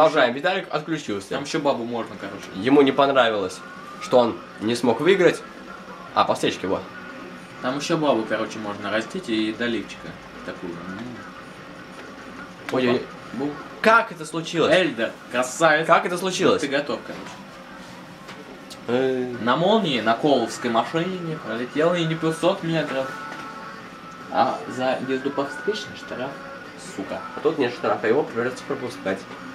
Продолжаем. Виталик отключился. Там еще бабу можно, короче. Ему не понравилось, что он не смог выиграть. А, по встречке, вот. Там еще бабу, короче, можно растить и доливчика. Такую. Ой-ой-ой. Бум. Как это случилось? Эльда, красавец. Как это случилось? Ты готов, короче. На молнии, на коловской машине пролетел и не 500 метров. А за езду по встречной штраф, сука. А тут нет штрафа, его придется пропускать.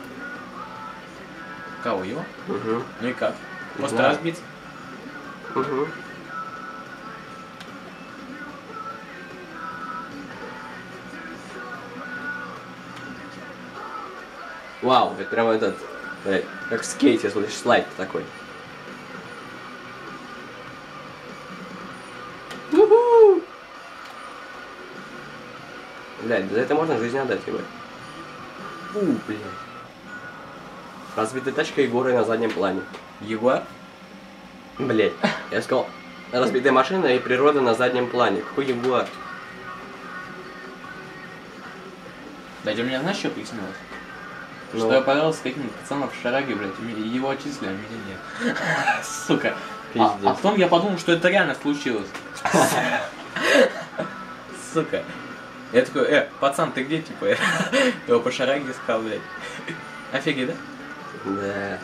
Кого, его? Угу. Ну и как? Просто Да. разбиться? Угу. Вау, это прямо этот, как в скейте, слышишь, слайд такой. Уху! Блядь, за это можно жизнь отдать его. Блядь. Разбитая тачка и горы на заднем плане. Егор? Блядь, я сказал, разбитая машина и природа на заднем плане. Какой Егор? Дядя, мне знаешь, что приснилось? Ну. Что я понравился каким-то пацаном в шараге, блядь, и его отчислили, а меня нет. Сука. А Пиздец. потом я подумал, что это реально случилось. Сука. Я такой, пацан, ты где, типа? Его по шараге искал, блядь. Офигеть, да? Да.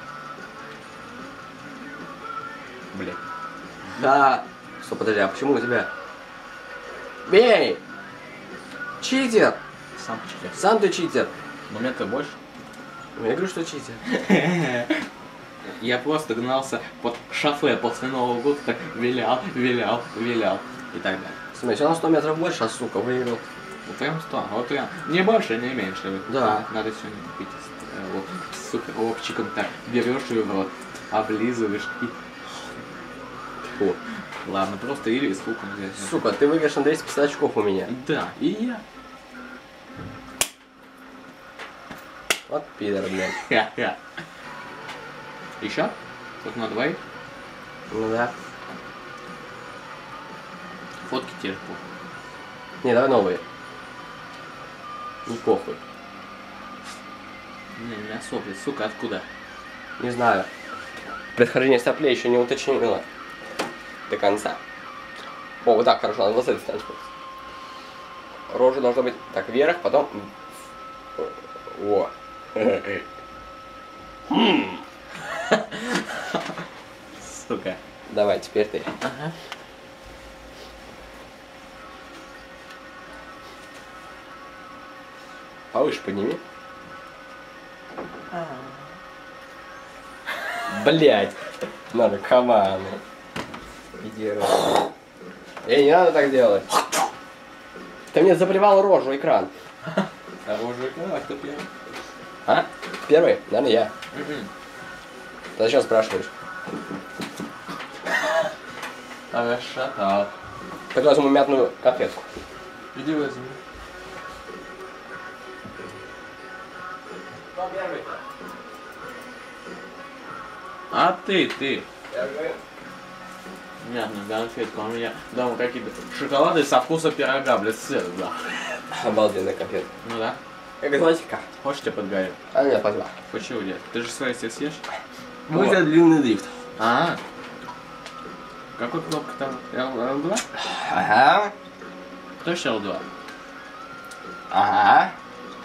Блядь. Да. Стоп, подожди, а почему у тебя? Бей! Читер! Сам читер. Сам ты читер. Но меня-то больше. Я говорю, что читер. Я просто гнался под шофе после Нового года, так вилял. И так далее. Смотри, все на 100 метров больше, а сука, выиграл. Вот прям 100, вот прям. Не больше, не меньше. Да. Надо сегодня купить. Вот, супер ловчиком так берешь ее в рот, облизываешь и... Фу. Ладно, просто или с луком взять. Сука, ты выиграешь на 250 очков у меня. Да, и я. Вот пидор, блядь. Ха-ха. Еще? Тут на двоих. Ну да. Фотки тебе жгу. Не, давай новые. Не похуй. Не, у меня сопли, сука, откуда? Не знаю. Происхождение соплей еще не уточнила до конца. О, вот так, хорошо, надо вот с этой стороны. Рожа должна быть так вверх, потом... Во. Сука. Давай, теперь ты. Ага. Повыше подними. Блять. Надо команды. Иди, рожа. Эй, не надо так делать. Ты мне заплевал рожу экран. Оружие, а кто первый? А? Первый? Наверное, я. Угу. Ты зачем спрашиваешь? Расшатал. Так возьму мятную конфетку. Иди возьми. Кто первый-то? А ты. Первый. Мятная конфетка у меня дома какие-то шоколады со вкуса пирога, блядь, сыр, да. Обалденная конфетка. Ну да. Экзотика. Хочешь, тебе подгорю? А нет, спасибо. Почему нет? Ты же свои все съешь? Мы за длинный дрифт. А. Какой кнопка там? L2? Ага. Кто еще L2? Ага.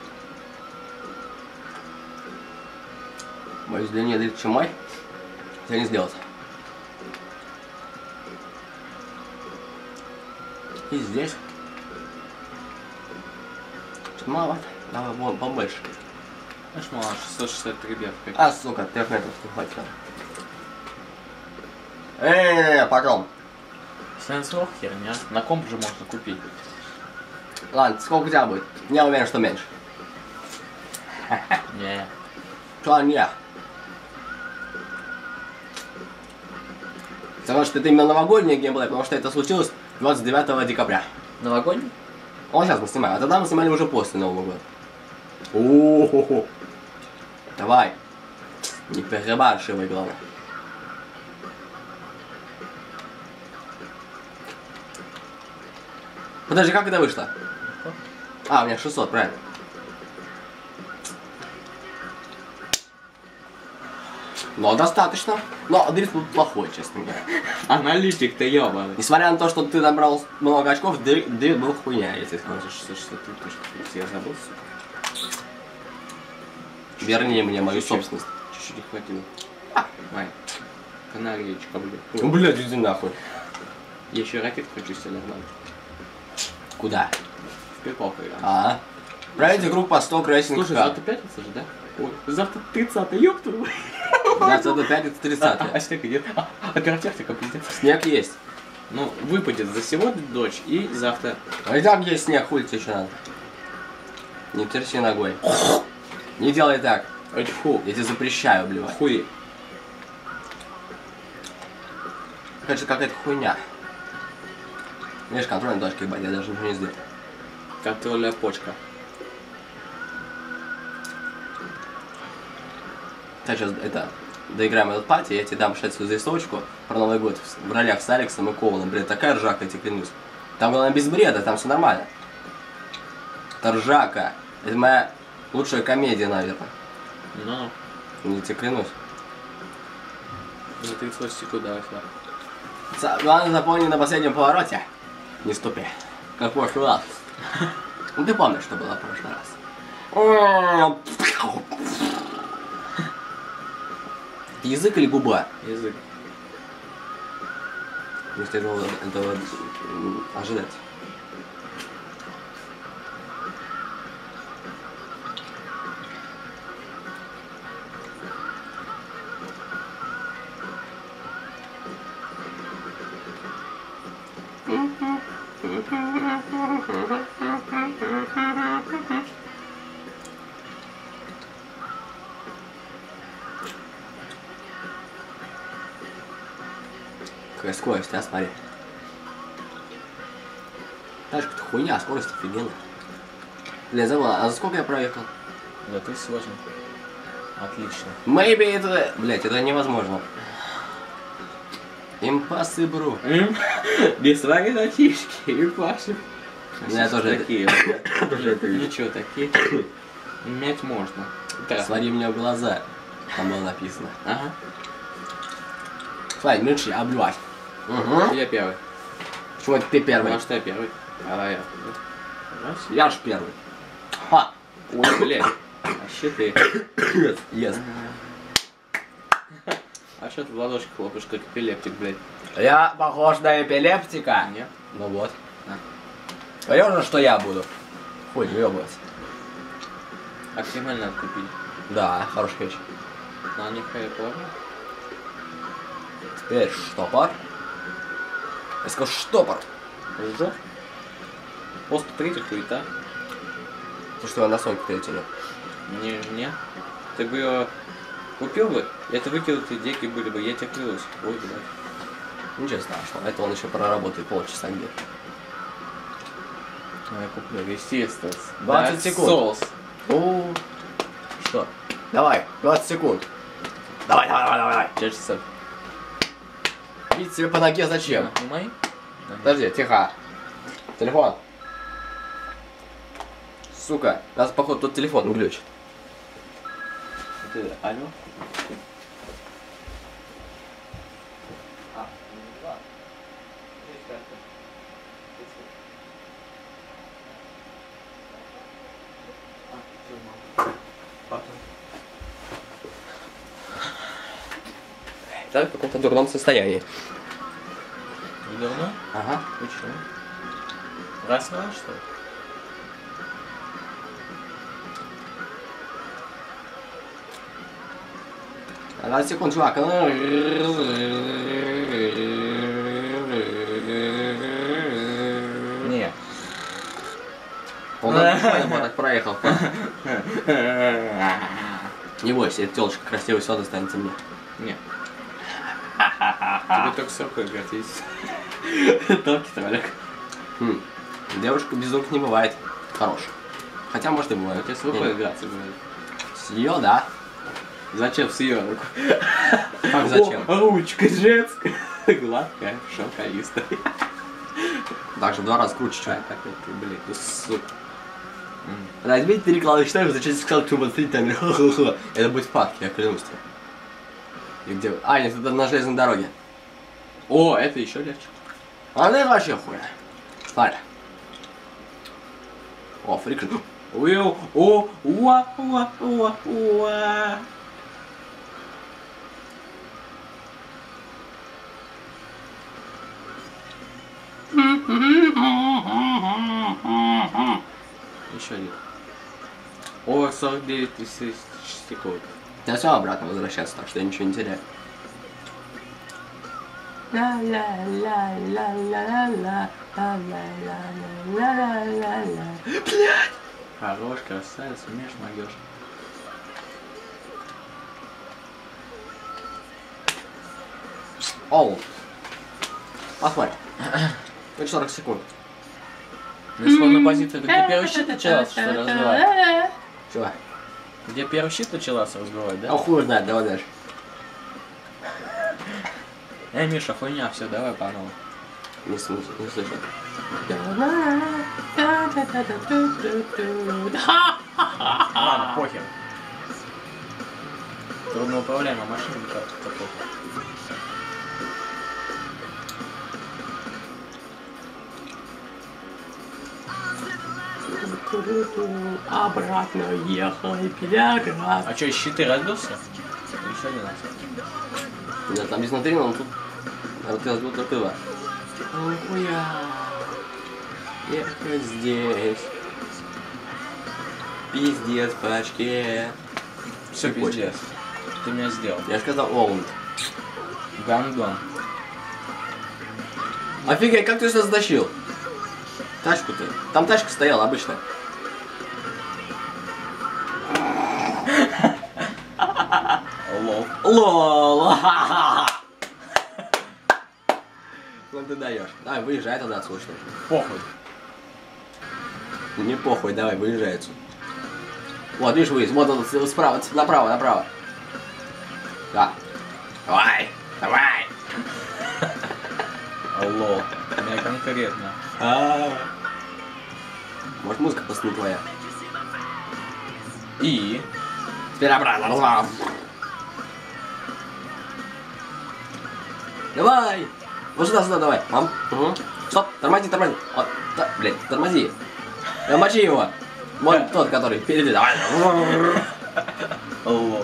Мой длиннее дрифт, чем мой. Все не сделать. И здесь. Чуть маловато. Давай побольше. Знаешь, мало, 663 бет. А, сука, 3 метров не хватило. Потом. Сенсор херня. На комп же можно купить. Ладно, сколько у тебя будет? Я уверен, что меньше. Не. Что не? Потому что это именно новогодний геймплей, потому что это случилось 29 декабря. Новогодний? Вот сейчас мы снимаем, а тогда мы снимали уже после Нового года. О-хо-хо. Давай. Не перебарщивай, главное. Подожди, как это вышло? А, у меня 600, правильно. Но достаточно. Но дрифт был плохой, честно говоря. Аналитик-то ёбаный. Несмотря на то, что ты набрал много очков, дрифт был хуйня, если скажу. Что ты точно? Я забыл, сука. Верни мне мою собственность. Чуть-чуть не хватило. Ай. Канареечка, блядь. Ну, блядь, иди нахуй. Я еще ракет хочу себе нормально. Куда? В пипалку играть. А. Пройдите круг по 100 крейсинг. Слушай, завтра пятница же, да? Ой, завтра 30-е, ёб твою. Завтра до пятницы 30. А снег идет? А пиротехника пиздец. Снег есть. Ну, выпадет за сегодня ночь и завтра. А и так есть снег, хуй тебе еще надо. Не терси ногой. Не делай так. Ой, фу. Я тебе запрещаю, блядь. Хуй. Короче, какая-то хуйня. Видишь, контрольная точка, ебать, я даже ничего не сделал. Контрольная почка. Сейчас это доиграем этот пати, я тебе дам шведскую заистовочку про Новый год в ролях с Алексом и Коуном. Блин, такая ржака, я тебе клянусь. Там главное без бреда, там все нормально. Это ржака. Это моя лучшая комедия, наверное. Ну. Я тебе клянусь. За 38 секунд, давай сюда. Главное запомни на последнем повороте. Не ступи. Как в прошлый раз. Ну ты помнишь, что было в прошлый раз. Язык или губа? Язык. Не следовало этого ожидать. Какая скорость, а, смотри. Знаешь, какая-то хуйня, скорость офигенная. Блин, забыл, а за сколько я проехал? За 38. Отлично. Maybe это... Блять, это невозможно. Impossible. Без своей начишки и Паши. Я тоже такие. это вижу. Ничего, такие. Иметь можно. Смотри мне в глаза. Там было написано. Ага. Смотри, мыши, облювать. Угу. Я первый. Почему это ты первый? Ну, а что я первый? А я. Раз. Я ж первый. Ха! Ой, блядь. А что ты? Yes. А что ты в ладошки хлопаешь, как эпилептик, блядь? Я похож на эпилептика. Нет? Ну вот. Понятно, что я буду. Хуй, въебываться. Оптимально надо купить. Да, хорошая вещь. На них Potter. Теперь штопор. Я сказал штопор. Жжет. Просто третий хуета. Ты что, на Соньку перетянул? Не. Ты бы ее купил бы, это выкинутые деньги были бы, я тебе клянусь. Ой, блядь. Ничего страшного, это он еще проработает полчаса где-то. Ну, я куплю, естественно. 20 секунд. Соус. О, что? Давай, 20 секунд. Давай. 6 часов. Бить себе по ноге зачем? Не мои? Подожди, тихо. Телефон. Сука, у нас, походу, тут телефон глючит. Ты, алло? Да, в каком-то дурном состоянии. Давно? Ага. Почему? Раз, что ли? А 20 секунд, чувак. Не. Он так проехал. Не бойся, эта телочка красивая, все достанется мне. Не. Тебе только с рукой играть есть. Тонкий троллик. Девушка без рук не бывает. Хорош. Хотя, может, и бывает. Тебе с рукой играться бывает. С ее, да. Зачем с ее руку? Как зачем? О, ручка женская. Гладкая, шелковистая. Так же в 2 раза круче, чувак. Как это, блин, ты сука. Возьмите 3 клавиши, зачем сказал, что вот 3 там, ха-ха-ха. Это будет факт, я клянусь тебе. И где? А, нет, это на железной дороге. О, это еще легче. А это вообще хуйня. Смотри. О, фрикшн. Уа, уа, уа, уа, уа. Еще один. О, 49 тысяч секунд. Я все обратно возвращаться, так что я ничего не теряю. Блядь! Хорош, красавец, умеешь, могешь. Оу. Посмотри. Это 40 секунд. На исходную позицию. Где первый щит начался, что ли, разбивать? Чего? Где первый щит начался разбивать, да? А хуй знает, давай дальше. Миша, хуйня, все, давай по новому. Не слышу, не слышу. Ладно, похер. Трудноуправляемая машина, как-то похер. Обратно ехал и пиляград. А что, щиты разбился? Еще один раз. Да, там без внутри, но тут... А вот ты разбил только два. Охуя. Ехать здесь. Пиздец по очке. Все, пиздец. Ты меня сделал. Я же сказал Оланд. Гандон. Офигеть, как ты сюда затащил? Тачку ты. Там тачка стояла обычная. Лол. Лол. Ну ты даешь. Давай, выезжай тогда отсюда, что ли. Похуй. Не похуй, давай, выезжай отсюда. Вот, видишь, выезд. Вот он справа, направо, направо. Да. Давай, давай. Лол. Не конкретно. Может, музыка просто не твоя. И... Теперь обратно, разворот. Давай. Вот сюда, сюда, давай. Угу. Стоп, тормози, тормози. Вот, да, блядь, тормози. Мочи его. Вот тот, который впереди, давай. Лол.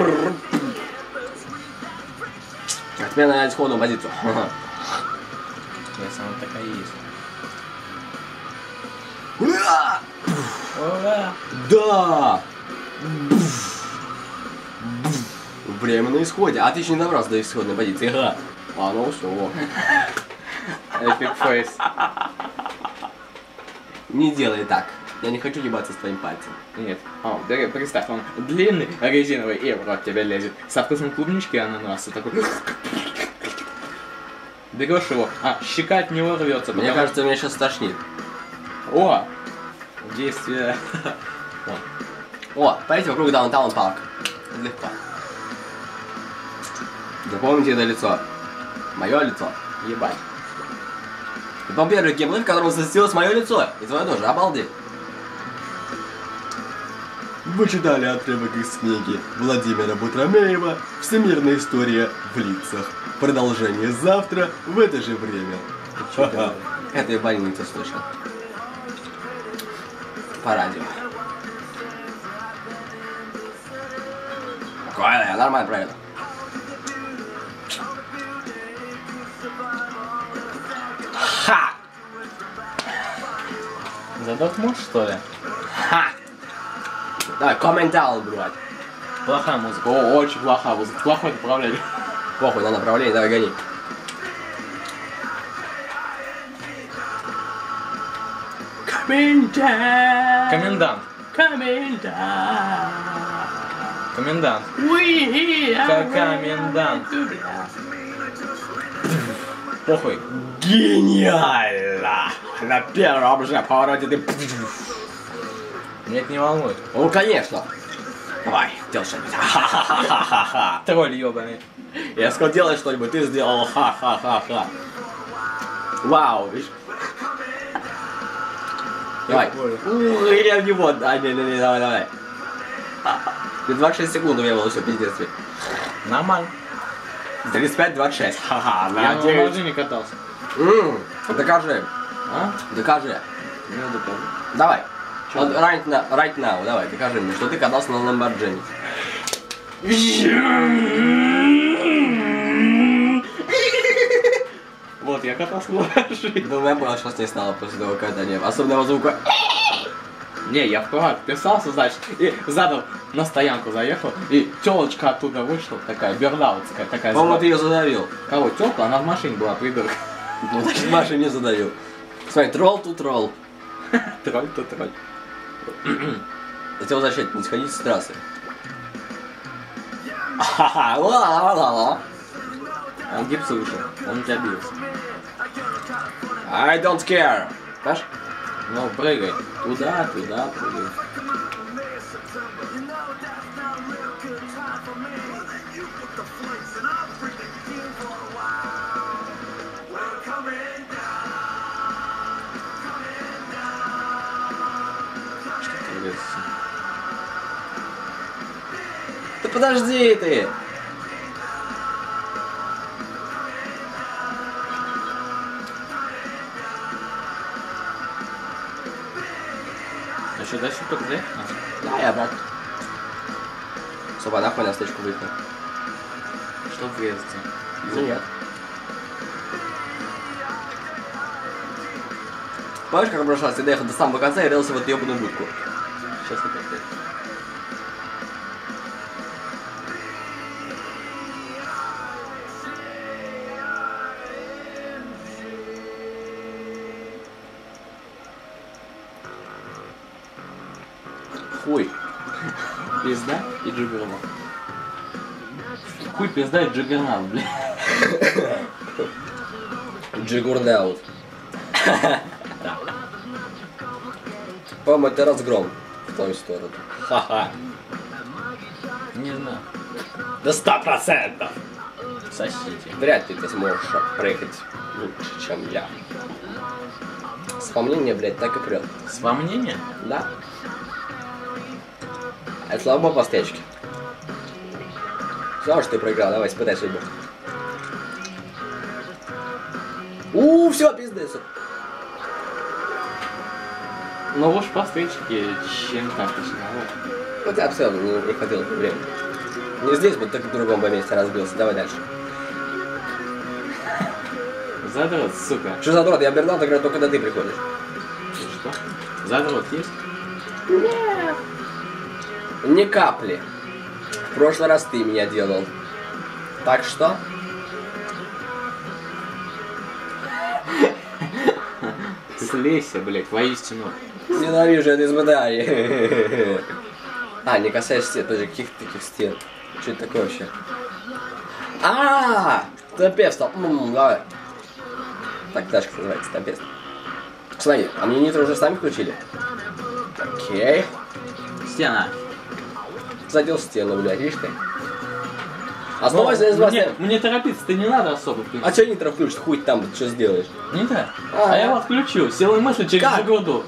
А теперь на исходную позицию. Если она такая есть. Ура! Ура! Да! Время на исходе. А ты еще не добрался до исходной позиции. Ага. А, ну все. Эпик фейс. Не делай так. Я не хочу ебаться с твоим пальцем. Нет. О, представь, он длинный, резиновый и в рот тебе лезет. Со вкусом клубнички и ананаса такой. Берешь его, а щека от него рвется. Мне кажется, меня сейчас тошнит. О! Действие. О, пойдите вокруг Даунтаун Парк. Легко. Запомните это лицо. Мое лицо. Ебать. Это был первый геймплей, в котором засветилось мое лицо. И твое тоже, обалдеть. Вы читали отрывок из книги Владимира Бутромеева «Всемирная история в лицах». Продолжение завтра в это же время. Это я в больнице слышал. По радио. Спокойно, я нормально проеду. Ха! Задохнул, что ли? Ха! Давай, комментал, брать. Плохая музыка. О, очень плохая музыка. Плохое направление. Похуй на направление, давай гони. Комендант! Комендант. Комендант! Комендант. Комендант. Похуй. Гениально! На первом же повороте ты... Меня это не волнует. Ну, конечно. Давай, делай что-нибудь. Ха-ха-ха-ха-ха. Тролль ебаный. Я сказал, делай что-нибудь, ты сделал ха-ха-ха-ха. Вау, видишь? Давай. Я в него, да, не, давай. Ты 26 секунд времени, все, пиздец. Нормально. 35-26. Ха-ха, Я на на 9. машине катался. Докажи. А? Докажи. Ну, докажи. Давай. Чё? Вот right now, давай, докажи мне, что ты катался на Lamborghini. Вот, я катался на машине. Думаю, я понял, что с ней стало после того катания. Особенного звука. Не, я в квад писался, значит, и задом на стоянку заехал, и телочка оттуда вышла, такая, бердаутская, такая. По-моему, ты ее задавил. Кого, телка? Она в машине была, придурок. Ну, значит, Маша не задавил. Смотри, тролл тут тролл. Тролль, то тролль. Хотел зачать, не сходить с трассы. Ха-ха, ла-ла-ла-ла. Он гипс вышел, он тебя бился. I don't care. Знаешь? Ну, прыгай. Туда, туда, прыгай. Что творится? Да подожди ты. А что, дальше только взять? Да, я брат. Стоп, нахуй на стычку выехал. Что врезаться? Нет. Помнишь, как в прошлый раз я доехал до самого конца и рылся в эту ебаную будку? Сейчас это опять. Хуй. Пизда и джиггернаут. Хуй, пизда и джиггернаут, блин. Джигурнаут. По-моему, это разгром в твою сторону. Ха-ха. Не знаю. До 100%. Сосите. Вряд ли ты сможешь проехать лучше, чем я. С мнения, блядь, так и прет. С во мнение? Да. Это слабо по стечке. Все, что ты проиграл, давай, испытай судьбу. Все, пиздец. Ну уж по встречке, чем так начинало. У тебя все, не хватило времени. Не здесь, вот так в другом месте разбился. Давай дальше. Задрот, сука. Что за дрот? Я Бернард играю только когда ты приходишь. И что? Задрот есть? Ни капли. В прошлый раз ты меня делал. Так что? Слейся, блядь, воистину. Ненавижу это испытание. А, не касаешься стен, подожди, каких таких стен? Что это такое вообще? Стампест стал. Давай. Так, тачка называется, стампест. Смотри, а мне нитро уже сами включили? Окей. Стена. Задел стену, блядь, видишь ты? Оставайся на избавление. Мне торопиться-то не надо особо. А чё нитро включит? Хуй там, ты что сделаешь? Не так. А я вот включу. Силой мысли через Как? секунду.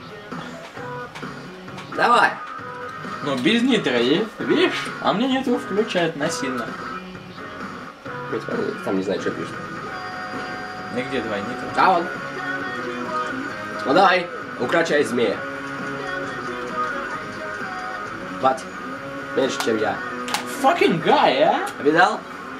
Давай. Ну, без нитро, видишь? А мне нитро включают насильно. Там не знаю, что пишет. И где два нитро? А вон. Ну давай, укрочай змея. Хватит. Меньше, чем я. Fucking guy, а? Видал?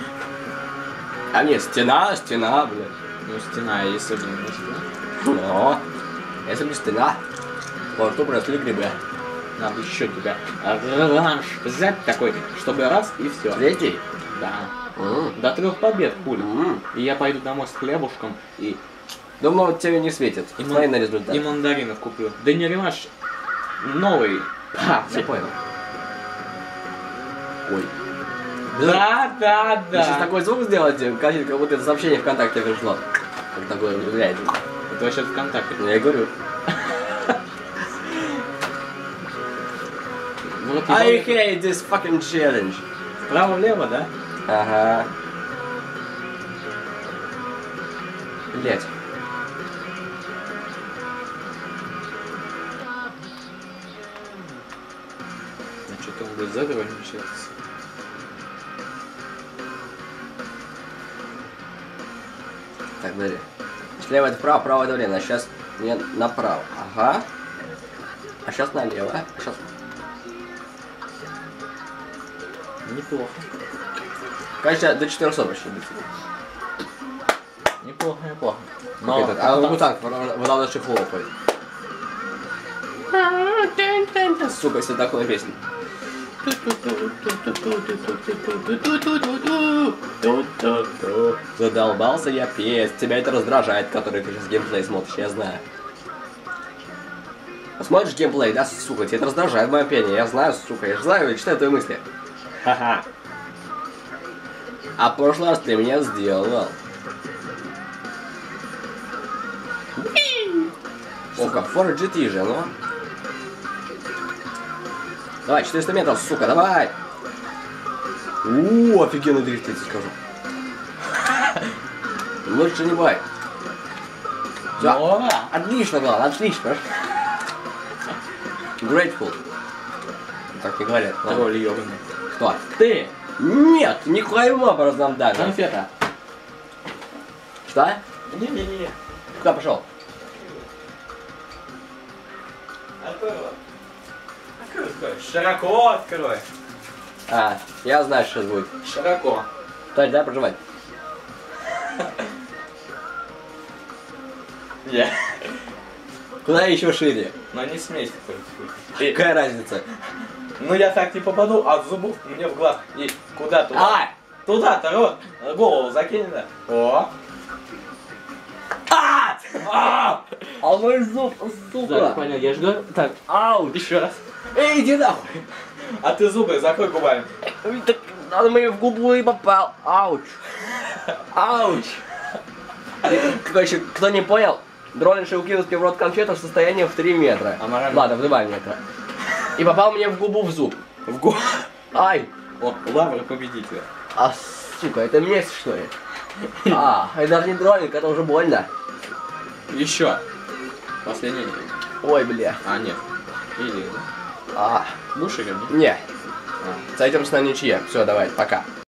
А мне стена, блядь. Ну, стена, если бы не стена. Но, если бы стена, во рту росли грибы. Надо еще тебя реванш взять такой, чтобы раз и все. Третий? Да. До 3 побед, хули. И я пойду домой с хлебушком и... Думаю, вот тебе не светит. И, Смотри на результат. и мандаринов куплю. Да не реванш, новый. Я понял. Ой. Да. Ты сейчас такой звук сделаете, как будто это сообщение ВКонтакте пришло. Как такое влияет. Это вообще ВКонтакте. Я и говорю. Вот I hate this fucking challenge. Вправо-влево, да? Ага. Блять. Ну что-то он будет задрывать сейчас. Так, смотри. Слева это вправо, право это влево. А сейчас мне направо. Ага. А сейчас налево. А сейчас... Неплохо. Кажется, до 400 почти. Неплохо, неплохо. А Гутанг выдал шифру ходит. Сука, если такую песню. Задолбался я петь. Тебя это раздражает, который ты сейчас геймплей смотришь, я знаю. Смотришь геймплей, да, сука, тебя это раздражает мое пение. Я знаю, сука, я же знаю, я читаю твои мысли. Ха-ха. А в прошлый раз ты меня сделал. О, как Ford GT же, ну. Давай, 400 метров, сука, давай. Офигенный дрифт, я тебе скажу. Лучше не бывает. Всё, отлично, главное, отлично. Grateful. Так не говорят. Тролль ёбаный. Кто? Ты! Нет, никоим образом даже. Конфета. Что? Не-не-не. Куда пошел? Открой. Широко открой. А, я знаю, что сейчас будет. Широко. Товарищ, дай проживать. Я. Куда еще шире? Но не смейся. Какая разница? Ну я так не попаду, от зубов мне в глаз. И куда туда? А! Туда-то рот. Голову закинь, да. О! А мой зуб, сука! понял, я же говорю. Так, Ауч! еще раз. Эй, иди нахуй! А ты зубы закрой губами. Так надо мне в губу и попал. Ауч! Ауч! Короче, кто не понял, Дролинши укинул в рот конфету в состоянии в 3 метра. А морально? Ладно, в 2 метра. И попал мне в губу в зуб. В губы. Ай! О, лавра победителя. А, сука, это мне что ли? А, это даже не дролинг, это уже больно. Еще. Последний. Ой, бля. А, нет. Или. А, Будешь играть? не. С этим с нами ничья. Все, давай, пока.